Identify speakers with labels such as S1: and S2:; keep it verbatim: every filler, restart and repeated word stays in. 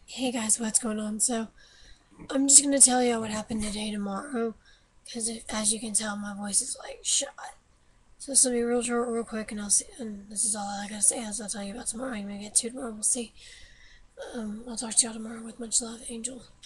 S1: Hey guys, what's going on? So, I'm just gonna tell you what happened today, tomorrow, because as you can tell, my voice is like shot. So this will be real short, real quick, and I'll see. And this is all I gotta say. As I'll tell you about tomorrow. I'm gonna get to tomorrow. We'll see. Um, I'll talk to y'all tomorrow with much love, Angel.